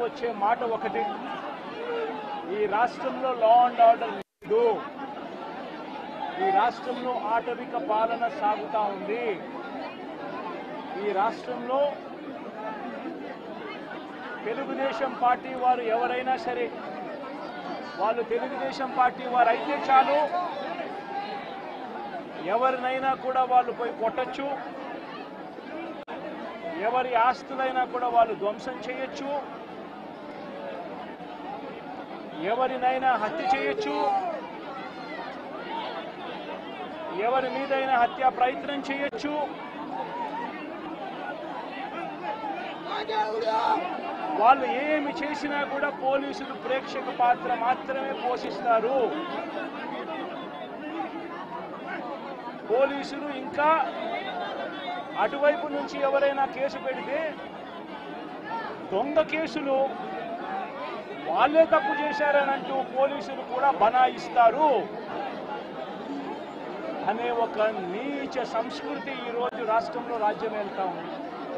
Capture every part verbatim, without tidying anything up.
వచ్చే మాట ఒకటి, ఈ రాష్ట్రంలో లా అండ్ ఆర్డర్ లేదు, ఈ రాష్ట్రంలో ఆటవిక పాలన సాగుతా ఉంది, ఈ రాష్ట్రంలో తెలుగుదేశం పార్టీ వారు ఎవరైనా సరే వాళ్ళు తెలుగుదేశం పార్టీ వారు అయితే చాలు, ఎవరినైనా కూడా వాళ్ళు పోయి కొట్టచ్చు, ఎవరి ఆస్తులైనా కూడా వాళ్ళు ధ్వంసం చేయొచ్చు, ఎవరినైనా హత్య చేయొచ్చు, ఎవరి మీదైనా హత్యా ప్రయత్నం చేయొచ్చు, వాళ్ళు ఏమి చేసినా కూడా పోలీసులు ప్రేక్షక పాత్ర మాత్రమే పోషిస్తారు. పోలీసులు ఇంకా అటువైపు నుంచి ఎవరైనా కేసు పెడితే దొంగ కేసులు వాళ్ళే తప్పు చేశారని అంటూ పోలీసులు కూడా బనాయిస్తారు అనే ఒక నీచ సంస్కృతి ఈరోజు రాష్ట్రంలో రాజ్యం వెళ్తా ఉంది.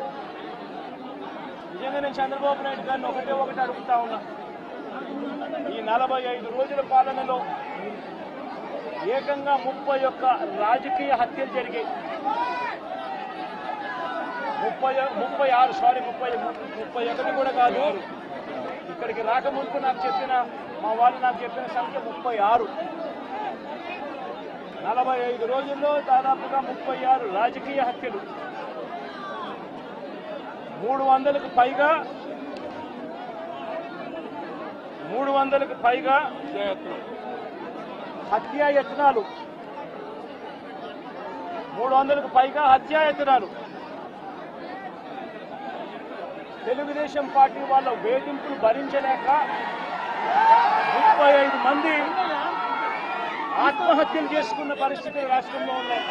నిజంగా నేను చంద్రబాబు నాయుడు గారిని ఒకటే ఒకటి అడుగుతా ఉన్నా, ఈ నలభై ఐదు రోజుల పాలనలో ఏకంగా ముప్పై ఒక్క రాజకీయ హత్యలు జరిగాయి, ముప్పై ముప్పై ఆరు సారీ ముప్పై ముప్పై ఒకటి కూడా కాదు, ఇక్కడికి రాకముందు నాకు చెప్పిన మా వాళ్ళు నాకు చెప్పిన సంఖ్య ముప్పై ఆరు. నలభై ఐదు రోజుల్లో దాదాపుగా ముప్పై ఆరు రాజకీయ హత్యలు, మూడు వందలకు పైగా మూడు వందలకు పైగా హత్యాయత్నాలు మూడు వందలకు పైగా హత్యాయత్నాలు తెలుగుదేశం పార్టీ వాళ్ళ వేధింపులు భరించలేక ముప్పై ఐదు మంది ఆత్మహత్యలు చేసుకున్న పరిస్థితులు రాష్ట్రంలో ఉన్నాయి.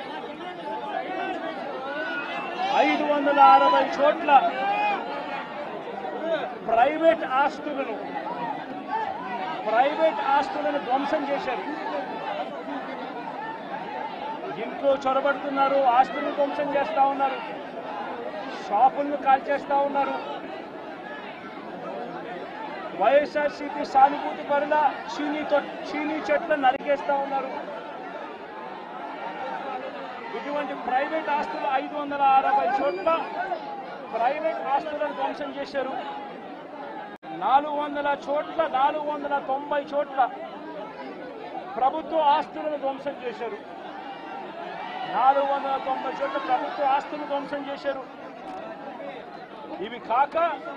ఐదు వందల అరవై చోట్ల ప్రైవేట్ ఆస్తులను ప్రైవేట్ ఆస్తులను ధ్వంసం చేశారు. ఇంట్లో చొరబడుతున్నారు, ఆస్తులను ధ్వంసం చేస్తా ఉన్నారు, షాపులను కాల్చేస్తా ఉన్నారు, వైఎస్ఆర్సీపీ సానుభూతి పరుల చీనీ చీనీ చెట్లను నరికేస్తా ఉన్నారు. ఇటువంటి ప్రైవేట్ ఆస్తులు ఐదు వందల అరవై చోట్ల ప్రైవేట్ ఆస్తులను ధ్వంసం చేశారు. నాలుగు వందల చోట్ల నాలుగు వందల తొంభై చోట్ల ప్రభుత్వ ఆస్తులను ధ్వంసం చేశారు. నాలుగు వందల తొంభై చోట్ల ప్రభుత్వ ఆస్తులను ధ్వంసం చేశారు. ఇవి కాక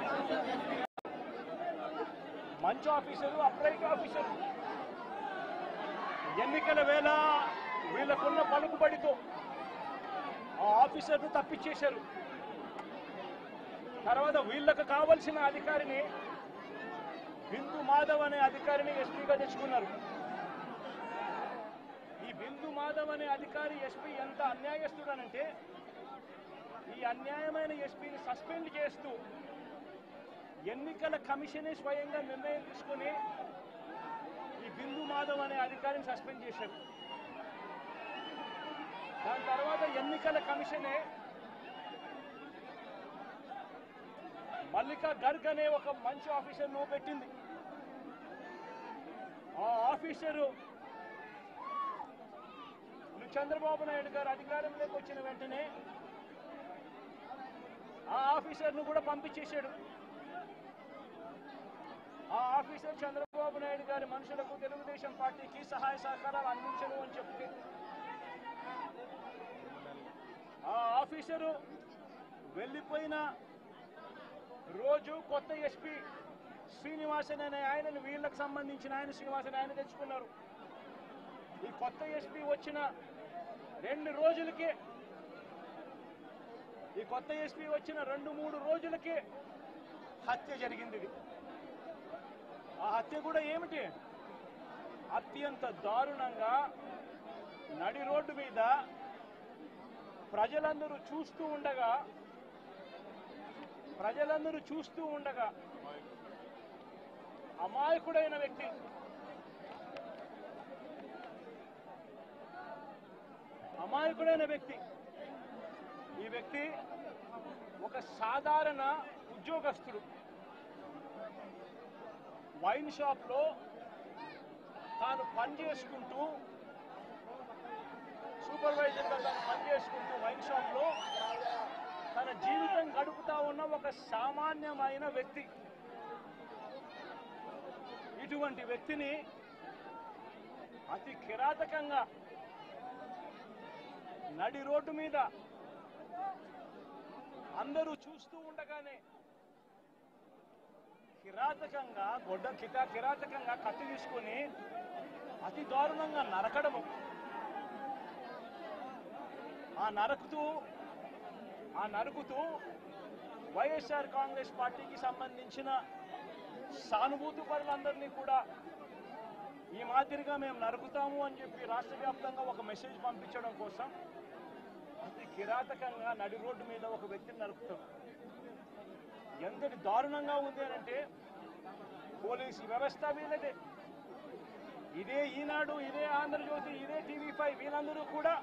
మంచి ఆఫీసరు, అప్రైట్ ఆఫీసరు ఎన్నికల వేళ వీళ్ళకున్న పలుకుబడితో ఆ ఆఫీసర్ను తప్పించేశారు. తర్వాత వీళ్ళకు కావలసిన అధికారిని బిందు మాధవ్ అనే అధికారిని ఎస్పీగా తెచ్చుకున్నారు. ఈ బిందు మాధవ్ అనే అధికారి ఎస్పీ ఎంత అన్యాయస్తుడనంటే ఈ అన్యాయమైన ఎస్పీని సస్పెండ్ చేస్తూ ఎన్నికల కమిషనే స్వయంగా నిర్ణయం తీసుకుని ఈ బిందు మాధవ్ అనే అధికారిని సస్పెండ్ చేశారు. దాని తర్వాత ఎన్నికల కమిషనే మల్లికా గర్గ్ అనే ఒక మంచి ఆఫీసర్ను పెట్టింది. ఆ ఆఫీసరు చంద్రబాబు నాయుడు గారు అధికారంలోకి వచ్చిన వెంటనే ఆ ఆఫీసర్ను కూడా పంపించేశాడు. ఆ ఆఫీసర్ చంద్రబాబు నాయుడు గారి మనుషులకు తెలుగుదేశం పార్టీకి సహాయ సహకారాలు అందించను అని చెప్తే ఆ ఆఫీసరు వెళ్ళిపోయిన రోజు కొత్త ఎస్పీ శ్రీనివాసన్ అనే ఆయనను వీళ్ళకు సంబంధించిన ఆయన శ్రీనివాసన్ ఆయన తెచ్చుకున్నారు. ఈ కొత్త ఎస్పీ వచ్చిన రెండు రోజులకే ఈ కొత్త ఎస్పీ వచ్చిన రెండు మూడు రోజులకే హత్య జరిగింది. ఆ హత్య కూడా ఏమిటి, అత్యంత దారుణంగా నడి రోడ్డు మీద ప్రజలందరూ చూస్తూ ఉండగా ప్రజలందరూ చూస్తూ ఉండగా అమాయకుడైన వ్యక్తి అమాయకుడైన వ్యక్తి ఈ వ్యక్తి ఒక సాధారణ ఉద్యోగస్తుడు. వైన్ షాప్లో తాను పని చేసుకుంటూ సూపర్వైజర్గా తాను పని చేసుకుంటూ వైన్ షాప్లో తన జీవితం గడుపుతా ఉన్న ఒక సామాన్యమైన వ్యక్తి. ఇటువంటి వ్యక్తిని అతి కిరాతకంగా నడి రోడ్డు మీద అందరూ చూస్తూ ఉండగానే కిరాతకంగా గొడ్డ కిటా కిరాతకంగా కత్తి తీసుకొని అతి దారుణంగా నరకడము. ఆ నరుకుతూ ఆ నరుకుతూ వైఎస్ఆర్ కాంగ్రెస్ పార్టీకి సంబంధించిన సానుభూతి పరులందరినీ కూడా ఈ మాదిరిగా మేము నరుకుతాము అని చెప్పి రాష్ట్ర వ్యాప్తంగా ఒక మెసేజ్ పంపించడం కోసం అతి కిరాతకంగా నడి రోడ్డు మీద ఒక వ్యక్తిని నరుకుతాం. ఎంతటి దారుణంగా ఉంది అంటే పోలీసు వ్యవస్థ వీళ్ళదే. ఇదే ఈనాడు, ఇదే ఆంధ్రజ్యోతి, ఇదే టీవీ ఫైవ్ వీళ్ళందరూ కూడా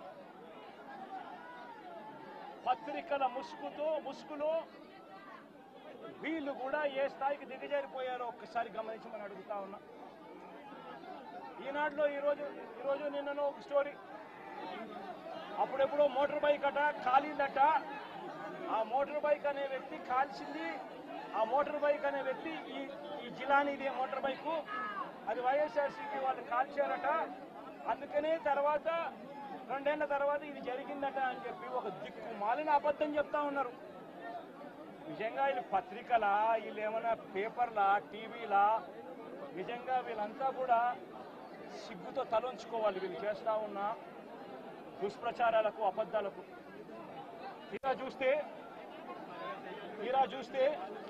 పత్రికల ముసుగుతో ముసుగులో వీళ్ళు కూడా ఏ స్థాయికి దిగజారిపోయారో ఒక్కసారి గమనించమని అడుగుతా ఉన్నా. ఈనాడులో ఈరోజు ఈరోజు నిన్ననో ఒక స్టోరీ, అప్పుడెప్పుడో మోటార్ బైక్ అట కాలిందట. ఆ మోటార్ బైక్ అనే వ్యక్తి కాల్చింది. ఆ మోటార్ బైక్ అనే వ్యక్తి ఈ ఈ జిల్లాని ఇదే మోటార్ బైకు అది వైఎస్ఆర్సీపీ వాళ్ళు కాల్చారట. అందుకనే తర్వాత రెండేళ్ల తర్వాత ఇది జరిగిందట అని చెప్పి ఒక దిక్కు మాలిన అబద్ధం చెప్తా ఉన్నారు. నిజంగా వీళ్ళు పత్రికలా, వీళ్ళు ఏమైనా పేపర్లా, టీవీలా? నిజంగా వీళ్ళంతా కూడా సిగ్గుతో తలంచుకోవాలి వీళ్ళు చేస్తా ఉన్న దుష్ప్రచారాలకు, అబద్ధాలకు. తీరా చూస్తే తీరా చూస్తే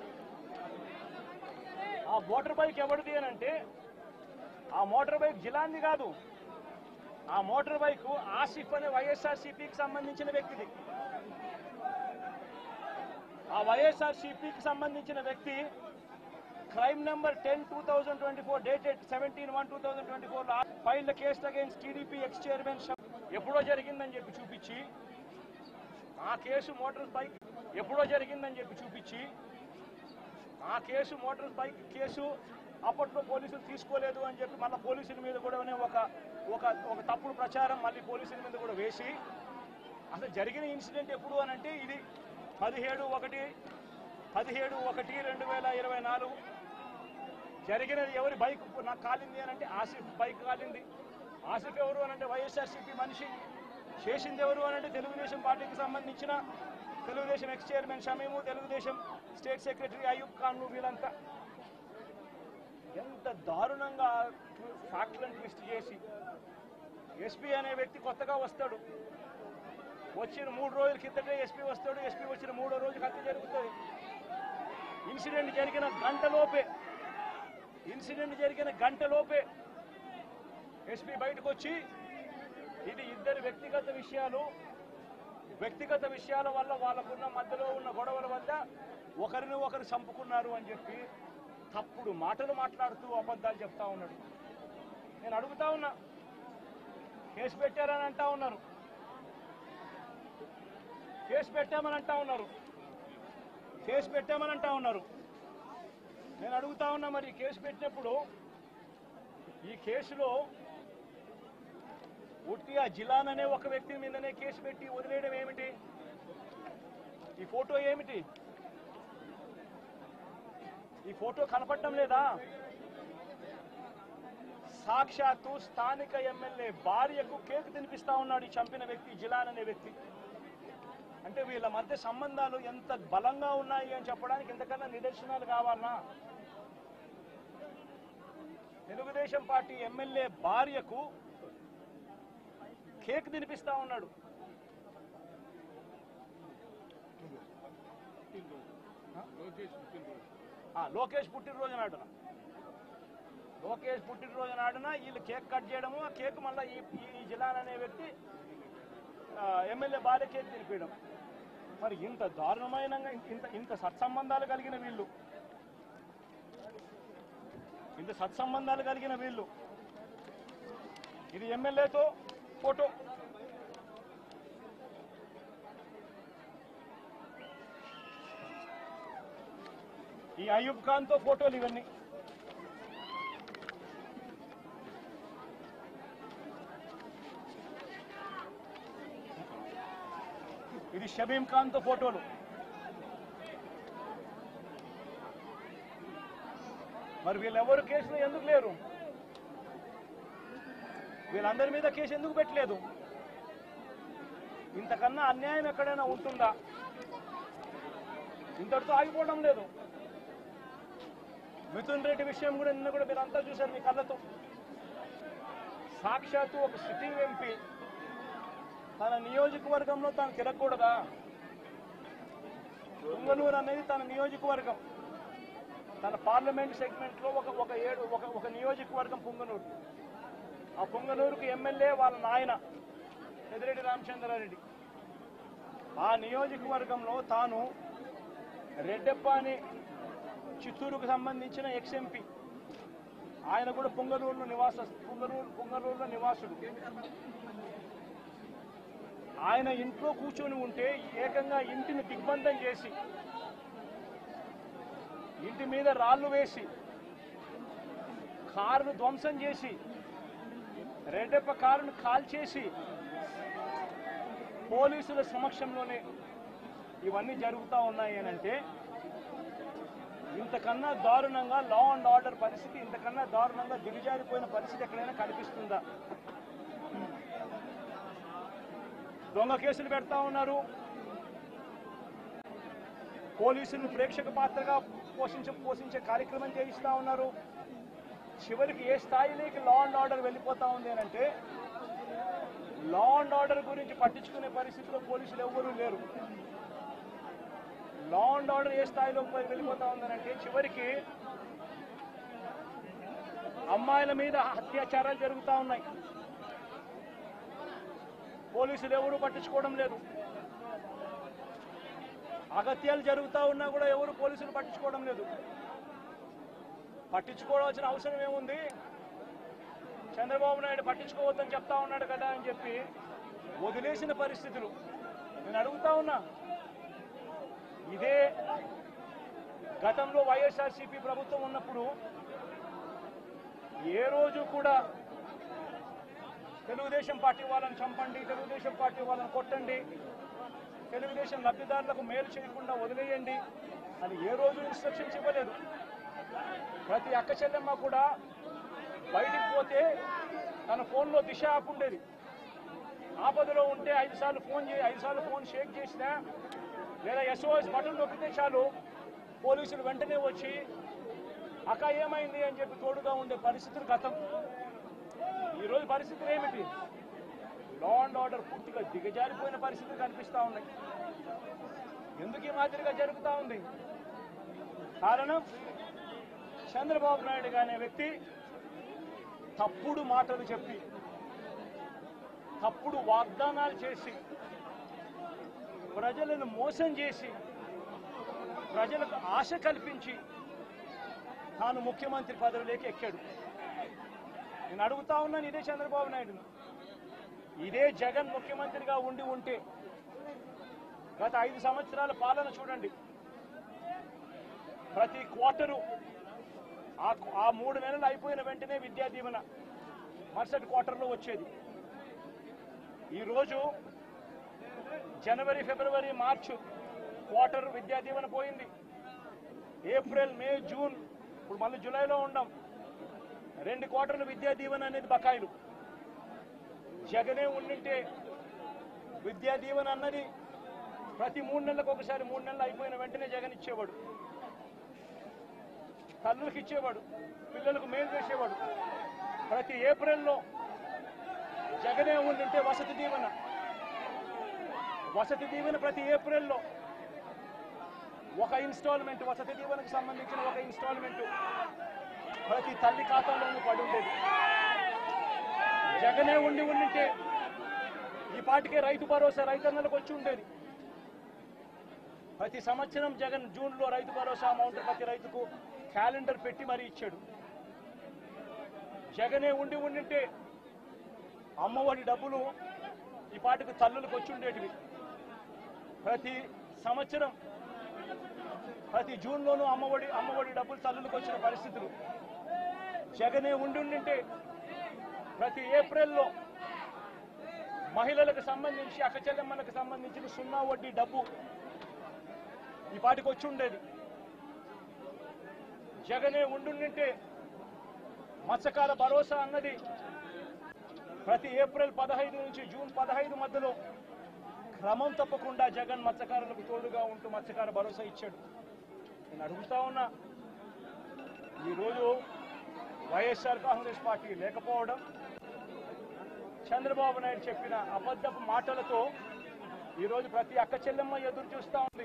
ఆ మోటార్ బైక్ ఎవరిది అని అంటే ఆ మోటార్ బైక్ జిలాంది కాదు. ఆ మోటార్ బైక్ ఆసిఫ్ అనే వైఎస్ఆర్సీపీకి సంబంధించిన వ్యక్తిది. ఆ వైఎస్ఆర్సీపీకి సంబంధించిన వ్యక్తి crime number ten two thousand twenty four dated seventeen one two thousand twenty four file case against TDP ex chairman ఎప్పుడో జరిగిందని చెప్పి చూపించి ఆ కేసు మోటార్ బైక్ ఎప్పుడో జరిగిందని చెప్పి చూపించి ఆ కేసు మోటార్ బైక్ కేసు అప్పట్లో పోలీసులు తీసుకోలేదు అని చెప్పి మళ్ళీ పోలీసుల మీద కూడా ఒక ఒక ఒక తప్పుడు ప్రచారం మళ్ళీ పోలీసుల మీద కూడా వేసి అసలు జరిగిన ఇన్సిడెంట్ ఎప్పుడు అని అంటే ఇది పదిహేడు ఒకటి పదిహేడు ఒకటి రెండు వేల ఇరవై నాలుగు జరిగినది. ఎవరి బైక్ నాకు కాలింది అని అంటే ఆసిఫ్ బైక్ కాలింది. ఆసిఫ్ ఎవరు అని అంటే వైఎస్ఆర్సీపీ మనిషి. చేసింది ఎవరు అని అంటే తెలుగుదేశం పార్టీకి సంబంధించిన Telugu Desam ex chairman Shamim, Telugu Desam state secretary Ayub Khan. వీళ్ళంతా ఎంత దారుణంగా ఫ్యాక్ట్లను ట్విస్ట్ చేసి ఎస్పీ అనే వ్యక్తి కొత్తగా వస్తాడు. వచ్చిన మూడు రోజుల కిందటే ఎస్పీ వస్తాడు. ఎస్పీ వచ్చిన మూడో రోజు హత్య జరుగుతుంది. ఇన్సిడెంట్ జరిగిన గంటలోపే ఇన్సిడెంట్ జరిగిన గంటలోపే ఎస్పీ బయటకు వచ్చి ఇది ఇద్దరు వ్యక్తిగత విషయాలు, వ్యక్తిగత విషయాల వల్ల వాళ్ళకున్న మధ్యలో ఉన్న గొడవల వల్ల ఒకరిని ఒకరు చంపుకున్నారు అని చెప్పి తప్పుడు మాటలు మాట్లాడుతూ అబద్ధాలు చెప్తా ఉన్నాడు. నేను అడుగుతా ఉన్నా, కేసు పెట్టారని అంటా ఉన్నారు, కేసు పెట్టామని అంటా ఉన్నారు కేసు పెట్టామని అంటా ఉన్నారు నేను అడుగుతా ఉన్నా, మరి కేసు పెట్టినప్పుడు ఈ కేసులో ఉట్టి ఆ జిలాన్ అనే ఒక వ్యక్తి మీదనే కేసు పెట్టి వదిలేయడం ఏమిటి? ఈ ఫోటో ఏమిటి? ఈ ఫోటో కనపడటం లేదా? సాక్షాత్తు స్థానిక ఎమ్మెల్యే భార్యకు కేక్ తినిపిస్తా ఉన్నాడు ఈ చంపిన వ్యక్తి, జిలాన్ అనే వ్యక్తి. అంటే వీళ్ళ మధ్య సంబంధాలు ఎంత బలంగా ఉన్నాయి అని చెప్పడానికి ఎంతకన్నా నిదర్శనాలు కావాలన్నా? తెలుగుదేశం పార్టీ ఎమ్మెల్యే భార్యకు కేక్ తినిపిస్తా ఉన్నాడు. లోకేష్ పుట్టినరోజు నాడున లోకేష్ పుట్టినరోజు నాడున వీళ్ళు కేక్ కట్ చేయడము, ఆ కేక్ మళ్ళీ ఈ జిలాన్ అనే వ్యక్తి ఎమ్మెల్యే భార్య కేక్ తినిపించడం. మరి ఇంత దారుణమైన ఇంత ఇంత సత్సంబంధాలు కలిగిన వీళ్ళు ఇంత సత్సంబంధాలు కలిగిన వీళ్ళు ఇది ఎమ్మెల్యేతో ఫోటో, ఈ అయూబ్ ఖాన్తో ఫోటోలు, ఇవన్నీ షమీం ఖాన్తో ఫోటోలు. మరి వీళ్ళెవరు కేసులో ఎందుకు లేరు? వీళ్ళందరి మీద కేసు ఎందుకు పెట్టలేదు? ఇంతకన్నా అన్యాయం ఎక్కడైనా ఉంటుందా? ఇంతటితో ఆగిపోవడం లేదు. మిథున్ రెడ్డి విషయం కూడా నిన్న కూడా మీరు అంతా చూశారు మీ కళ్ళతో. సాక్షాత్తు ఒక సిట్టింగ్ ఎంపీ తన నియోజకవర్గంలో తాను తిరగకూడదా? పుంగనూరు అనేది తన నియోజకవర్గం. తన పార్లమెంట్ సెగ్మెంట్ లో ఒక ఒక ఏడు ఒక ఒక నియోజకవర్గం పుంగనూరు. ఆ పుంగనూరుకు ఎమ్మెల్యే వాళ్ళ నాయన పెద్దిరెడ్డి రామచంద్రారెడ్డి. ఆ నియోజకవర్గంలో తాను రెడ్డెప్పని చిత్తూరుకు సంబంధించిన ఎక్స్ ఎంపీ, ఆయన కూడా పుంగనూరులో నివాస పుంగనూరు పుంగనూరులో నివాసుడు. ఆయన ఇంట్లో కూర్చొని ఉంటే ఏకంగా ఇంటిని దిగ్బంధం చేసి, ఇంటి మీద రాళ్లు వేసి, కారును ధ్వంసం చేసి, రెడ్డెప్ప కారును కాల్చేసి పోలీసుల సమక్షంలోనే ఇవన్నీ జరుగుతూ ఉన్నాయి అనంటే ఇంతకన్నా దారుణంగా లా అండ్ ఆర్డర్ పరిస్థితి, ఇంతకన్నా దారుణంగా దిగజారిపోయిన పరిస్థితి ఎక్కడైనా కనిపిస్తుందా? దొంగ కేసులు పెడతా ఉన్నారు, పోలీసులను ప్రేక్షక పాత్రగా పోషించ పోషించే కార్యక్రమం చేయిస్తా ఉన్నారు. చివరికి ఏ స్థాయిలోకి లా అండ్ ఆర్డర్ వెళ్ళిపోతా ఉంది అంటే లా అండ్ ఆర్డర్ గురించి పట్టించుకునే పరిస్థితిలో పోలీసులు ఎవ్వరూ లేరు. లా అండ్ ఆర్డర్ ఏ స్థాయిలో వెళ్ళిపోతా ఉందనంటే చివరికి అమ్మాయిల మీద అత్యాచారాలు జరుగుతూ ఉన్నాయి, పోలీసులు ఎవరు పట్టించుకోవడం లేదు. అగత్యాలు జరుగుతూ ఉన్నా కూడా ఎవరు పోలీసులు పట్టించుకోవడం లేదు. పట్టించుకోవాల్సిన అవసరం ఏముంది? చంద్రబాబు నాయుడు పట్టించుకోవద్దని చెప్తా ఉన్నాడు కదా అని చెప్పి వదిలేసిన పరిస్థితులు. నేను అడుగుతా ఉన్నా, ఇదే గతంలో వైఎస్ఆర్సీపీ ప్రభుత్వం ఉన్నప్పుడు ఏ రోజు కూడా తెలుగుదేశం పార్టీ వాళ్ళని చంపండి, తెలుగుదేశం పార్టీ వాళ్ళని కొట్టండి, తెలుగుదేశం లబ్ధిదారులకు మేలు చేయకుండా వదిలేయండి అని ఏ రోజు ఇన్స్ట్రక్షన్స్ ఇవ్వలేదు. ప్రతి అక్క చెల్లెమ్మ కూడా బయటికి పోతే తన ఫోన్లో దిశ యాప్ ఉండేది. ఆపదలో ఉంటే ఐదు సార్లు ఫోన్ చే ఐదు సార్లు ఫోన్ షేక్ చేసినా లేదా ఎస్ఓఎస్ బటన్ నొక్కితే చాలు పోలీసులు వెంటనే వచ్చి అక్క ఏమైంది అని చెప్పి తోడుగా ఉండే పరిస్థితులు గతం. ఈరోజు పరిస్థితులు ఏమిటి? లా అండ్ ఆర్డర్ పూర్తిగా దిగజారిపోయిన పరిస్థితులు కనిపిస్తూ ఉన్నాయి. ఎందుకు ఈ మాదిరిగా జరుగుతూ ఉంది? కారణం చంద్రబాబు నాయుడు అనే వ్యక్తి తప్పుడు మాటలు చెప్పి, తప్పుడు వాగ్దానాలు చేసి, ప్రజలను మోసం చేసి, ప్రజలకు ఆశ కల్పించి తాను ముఖ్యమంత్రి పదవిలోకి ఎక్కాడు. నేను అడుగుతా ఉన్నాను ఇదే చంద్రబాబు నాయుడును. ఇదే జగన్ ముఖ్యమంత్రిగా ఉండి ఉంటే గత ఐదు సంవత్సరాల పాలన చూడండి. ప్రతి క్వార్టరు ఆ మూడు నెలలు అయిపోయిన వెంటనే విద్యా దీవెన మరుసటి క్వార్టర్లో వచ్చేది. ఈరోజు జనవరి, ఫిబ్రవరి, మార్చు క్వార్టర్ విద్యా దీవెన పోయింది. ఏప్రిల్, మే, జూన్, ఇప్పుడు మళ్ళీ జూలైలో ఉన్నాం. రెండు క్వార్టర్లు విద్యా దీవెన అనేది బకాయిలు. జగనే ఉండింటే విద్యా దీవెన అన్నది ప్రతి మూడు నెలలకు ఒకసారి, మూడు నెలలు అయిపోయిన వెంటనే జగన్ ఇచ్చేవాడు, తల్లులకు ఇచ్చేవాడు, పిల్లలకు మేలు చేసేవాడు. ప్రతి ఏప్రిల్లో జగనే ఉండింటే వసతి దీవెన వసతి దీవెన ప్రతి ఏప్రిల్లో ఒక ఇన్స్టాల్మెంట్, వసతి దీవెనకు సంబంధించిన ఒక ఇన్స్టాల్మెంట్ ప్రతి తల్లి ఖాతాలోనూ పడి ఉండేది. జగనే ఉండి ఉండింటే ఈ పాటికే రైతు భరోసా రైతన్నలకు వచ్చి ఉండేది. ప్రతి సంవత్సరం జగన్ జూన్లో రైతు భరోసా అమౌంట్ ప్రతి రైతుకు క్యాలెండర్ పెట్టి మరీ ఇచ్చాడు. జగనే ఉండి ఉండింటే అమ్మఒడి డబ్బులు ఈ పాటికి తల్లులకు వచ్చి ఉండేటివి. ప్రతి సంవత్సరం ప్రతి జూన్లోనూ అమ్మఒడి అమ్మఒడి డబ్బులు తల్లులకు వచ్చిన పరిస్థితులు. జగనే ఉండి ఉండింటే ప్రతి ఏప్రిల్లో మహిళలకు సంబంధించి అక్క చెల్లెమ్మలకు సంబంధించిన సున్నా వడ్డీ డబ్బు ఈ పాటికి వచ్చి ఉండేది. జగనే ఉండుంటే మత్స్యకార భరోసా అన్నది ప్రతి ఏప్రిల్ పదహైదు నుంచి జూన్ పదహైదు మధ్యలో క్రమం తప్పకుండా జగన్ మత్స్యకారులకు తోడుగా ఉంటూ మత్స్యకార భరోసా ఇచ్చాడు. నేను అడుగుతా ఉన్నా, ఈరోజు వైఎస్ఆర్ కాంగ్రెస్ పార్టీ లేకపోవడం, చంద్రబాబు నాయుడు చెప్పిన అబద్ధపు మాటలతో ఈరోజు ప్రతి అక్క చెల్లెమ్మ ఎదురు చూస్తూ ఉంది.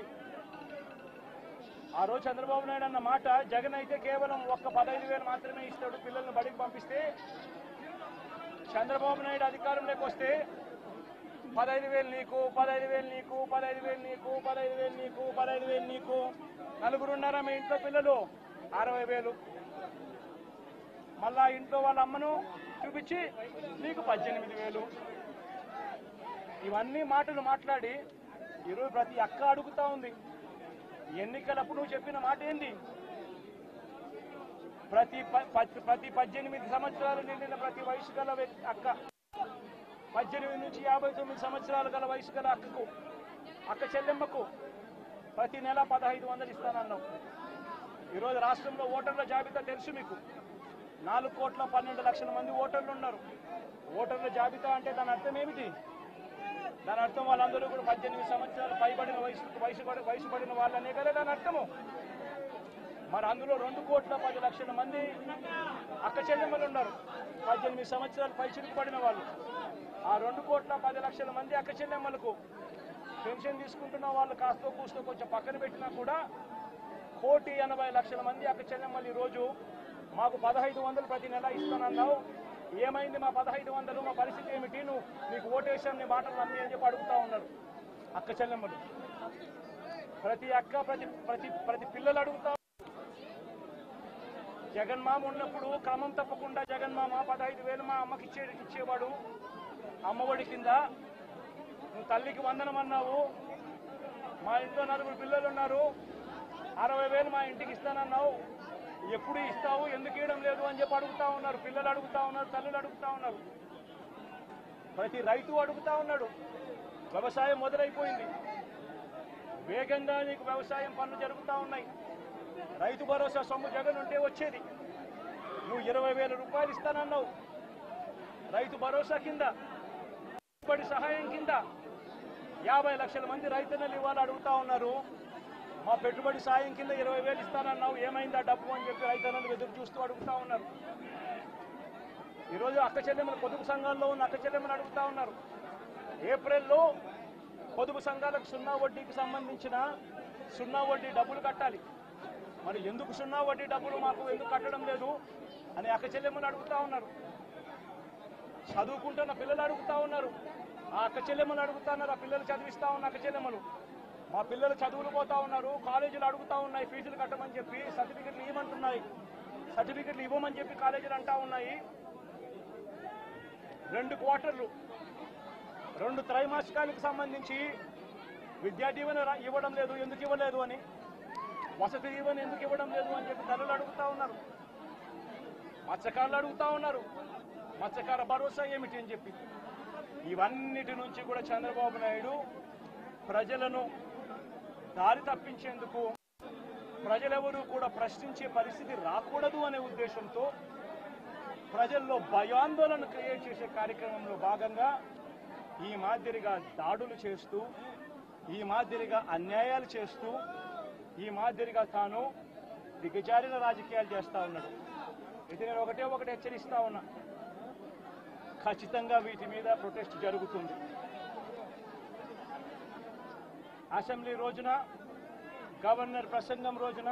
ఆ రోజు చంద్రబాబు నాయుడు అన్న మాట, జగన్ అయితే కేవలం ఒక్క పదహైదు వేలు మాత్రమే ఇస్తాడు పిల్లల్ని బడికి పంపిస్తే, చంద్రబాబు నాయుడు అధికారంలోకి వస్తే పదహైదు వేలు నీకు పదహైదు వేలు నీకు పదహైదు వేలు నీకు పదహైదు వేలు నీకు పదహైదు వేలు నీకు నలుగురున్నారా మీ ఇంట్లో పిల్లలు అరవై వేలు మళ్ళా ఇంట్లో వాళ్ళ అమ్మను చూపించి నీకు పద్దెనిమిది వేలు ఇవన్నీ మాటలు మాట్లాడి ఈరోజు ప్రతి అక్క అడుగుతా ఉంది. ఎన్నికలప్పుడు నువ్వు చెప్పిన మాట ఏంది? ప్రతి ప్రతి పద్దెనిమిది సంవత్సరాలు నిండిన ప్రతి వయసు గల అక్క, పద్దెనిమిది నుంచి యాభై తొమ్మిది సంవత్సరాలు గల వయసు గల అక్కకు, అక్క చెల్లెమ్మకు ప్రతి నెల పదహైదు వందలు ఇస్తానన్నావు. ఈరోజు రాష్ట్రంలో ఓటర్ల జాబితా తెలుసు మీకు. నాలుగు కోట్ల పన్నెండు లక్షల మంది ఓటర్లు ఉన్నారు. ఓటర్ల జాబితా అంటే దాని అర్థం ఏమిటి? దాని అర్థం వాళ్ళందరూ కూడా పద్దెనిమిది సంవత్సరాలు పైబడిన వయసు వయసు వయసు పడిన వాళ్ళనే కదా దాని అర్థము. మరి అందులో రెండు కోట్ల పది లక్షల మంది అక్క చెల్లెమ్మలు ఉన్నారు, పద్దెనిమిది సంవత్సరాలు పై చిరుకుపడిన వాళ్ళు. ఆ రెండు కోట్ల పది లక్షల మంది అక్క చెల్లెమ్మలకు పెన్షన్ తీసుకుంటున్న వాళ్ళు కాస్తో కూస్తో కొంచెం పక్కన పెట్టినా కూడా కోటి ఎనభై లక్షల మంది అక్క చెల్లెమ్మలు ఈరోజు మాకు పదహైదు వందలు ప్రతి నెల ఇస్తానన్నావు, ఏమైంది మా పదహైదు వందలు, మా పరిస్థితి ఏమిటి, నువ్వు నీకు ఓటేసాను నీ మాటలు నమ్మి అని చెప్పి అడుగుతా ఉన్నారు అక్క చెల్లెమ్మలు. ప్రతి అక్క ప్రతి ప్రతి ప్రతి పిల్లలు అడుగుతా. జగన్మామ ఉన్నప్పుడు క్రమం తప్పకుండా జగన్మామ పదహైదు వేలు మా అమ్మకి ఇచ్చే ఇచ్చేవాడు అమ్మఒడి కింద. నువ్వు తల్లికి వందనం అన్నావు, మా ఇంట్లో నలుగురు పిల్లలు ఉన్నారు, అరవై వేలు మా ఇంటికి ఇస్తానన్నావు, ఎప్పుడు ఇస్తావు, ఎందుకు ఇవ్వడం లేదు అని చెప్పి అడుగుతా ఉన్నారు. పిల్లలు అడుగుతా ఉన్నారు, తల్లులు అడుగుతా ఉన్నారు, ప్రతి రైతు అడుగుతా ఉన్నాడు. వ్యవసాయం మొదలైపోయింది, వేగంగా నీకు వ్యవసాయం పనులు జరుగుతూ ఉన్నాయి. రైతు భరోసా సొమ్ము జగన్ ఉంటే వచ్చేది. నువ్వు ఇరవై వేల రూపాయలు ఇస్తానన్నావు రైతు భరోసా కింద, పెట్టుబడి సహాయం కింద. యాభై లక్షల మంది రైతన్నలు ఇవాళ అడుగుతా ఉన్నారు, మా పెట్టుబడి సాయం కింద ఇరవై వేలు ఇస్తానన్నావు, ఏమైందా డబ్బు అని చెప్పి రైతన్నలు ఎదురు చూస్తూ అడుగుతా ఉన్నారు. ఈరోజు అక్క చెల్లెమ్మలు పొదుపు సంఘాల్లో ఉన్న అక్క చెల్లెమ్మలు అడుగుతా ఉన్నారు, ఏప్రిల్లో పొదుపు సంఘాలకు సున్నా వడ్డీకి సంబంధించిన సున్నా వడ్డీ డబ్బులు కట్టాలి, మరి ఎందుకు సున్నా వడ్డీ డబ్బులు మాకు ఎందుకు కట్టడం లేదు అని అక్క చెల్లెమ్మలు అడుగుతా ఉన్నారు. చదువుకుంటున్న పిల్లలు అడుగుతా ఉన్నారు, ఆ అక్క చెల్లెమ్మలు అడుగుతా ఉన్నారు, ఆ పిల్లలు చదివిస్తా ఉన్న అక్క చెల్లెమ్మలు, మా పిల్లలు చదువులు పోతా ఉన్నారు, కాలేజీలు అడుగుతా ఉన్నాయి ఫీజులు కట్టమని చెప్పి, సర్టిఫికెట్లు ఇవ్వమంటున్నాయి, సర్టిఫికెట్లు ఇవ్వమని చెప్పి కాలేజీలు అంటా ఉన్నాయి. రెండు క్వార్టర్లు రెండు త్రైమాసికాలకు సంబంధించి విద్యా దీవెన ఇవ్వడం లేదు, ఎందుకు ఇవ్వలేదు అని, వసతి దీవెన ఎందుకు ఇవ్వడం లేదు అని చెప్పి తల్లులు అడుగుతా ఉన్నారు, మత్స్యకారులు అడుగుతా ఉన్నారు, మత్స్యకార భరోసా ఏమిటి అని చెప్పి. ఇవన్నిటి నుంచి కూడా చంద్రబాబు నాయుడు ప్రజలను దారి తప్పించేందుకు, ప్రజలెవరూ కూడా ప్రశ్నించే పరిస్థితి రాకూడదు అనే ఉద్దేశంతో ప్రజల్లో భయాందోళన క్రియేట్ చేసే కార్యక్రమంలో భాగంగా ఈ మాదిరిగా దాడులు చేస్తూ, ఈ మాదిరిగా అన్యాయాలు చేస్తూ, ఈ మాదిరిగా తాను దిగజారిన రాజకీయాలు చేస్తా ఉన్నాడు. ఇది నేను ఒకటే ఒకటి హెచ్చరిస్తా ఉన్నా, ఖచ్చితంగా వీటి మీద ప్రొటెస్ట్ జరుగుతుంది. అసెంబ్లీ రోజున, గవర్నర్ ప్రసంగం రోజున,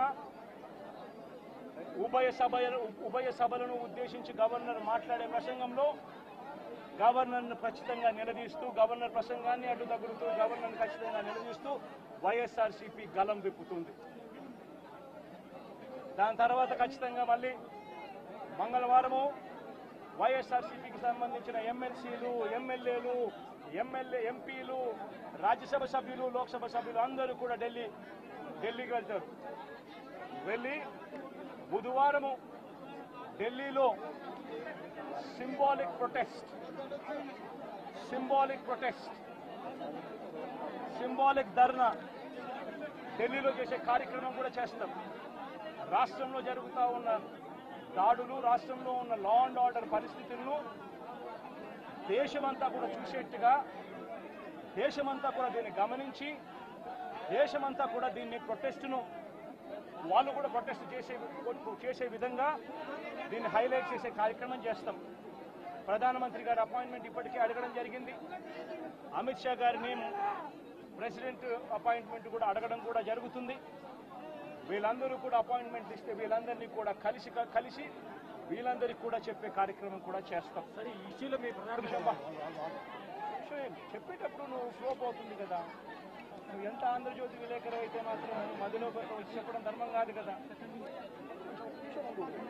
ఉభయ సభ ఉభయ సభలను ఉద్దేశించి గవర్నర్ మాట్లాడే ప్రసంగంలో గవర్నర్ను ఖచ్చితంగా నిలదీస్తూ, గవర్నర్ ప్రసంగాన్ని అడ్డు తగులుతూ గవర్నర్ను ఖచ్చితంగా నిలదీస్తూ వైఎస్ఆర్సీపీ గలం విప్పుతుంది. దాని తర్వాత ఖచ్చితంగా మళ్ళీ మంగళవారము వైఎస్ఆర్సీపీకి సంబంధించిన ఎమ్మెల్సీలు, ఎమ్మెల్యేలు, ఎమ్మెల్యే ఎంపీలు, రాజ్యసభ సభ్యులు, లోక్సభ సభ్యులు అందరూ కూడా ఢిల్లీ ఢిల్లీకి వెళ్తారు. వెళ్ళి బుధవారము ఢిల్లీలో symbolic protest symbolic protest, symbolic dharna ఢిల్లీలో చేసే కార్యక్రమం కూడా చేస్తాం. రాష్ట్రంలో జరుగుతూ ఉన్న దాడులు, రాష్ట్రంలో ఉన్న లా అండ్ ఆర్డర్ పరిస్థితులను దేశమంతా కూడా చూసేట్టుగా, దేశమంతా కూడా దీన్ని గమనించి, దేశమంతా కూడా దీన్ని ప్రొటెస్ట్ను వాళ్ళు కూడా ప్రొటెస్ట్ చేసే చేసే విధంగా దీన్ని హైలైట్ చేసే కార్యక్రమం చేస్తాం. ప్రధానమంత్రి గారి అపాయింట్మెంట్ ఇప్పటికే అడగడం జరిగింది. అమిత్ షా గారిని ప్రెసిడెంట్ అపాయింట్మెంట్ కూడా అడగడం కూడా జరుగుతుంది. వీళ్ళందరూ కూడా అపాయింట్మెంట్ ఇస్తే వీళ్ళందరినీ కూడా కలిసి కలిసి వీళ్ళందరికీ కూడా చెప్పే కార్యక్రమం కూడా చేస్తాం. సరే, ఈ ఇష్యూలో మీ చెప్పేటప్పుడు నువ్వు ఫ్లో పోతుంది కదా. నువ్వు ఎంత ఆంధ్రజ్యోతి విలేకరు అయితే మాత్రం మధ్యలో వచ్చి చెప్పడం ధర్మం కాదు కదా.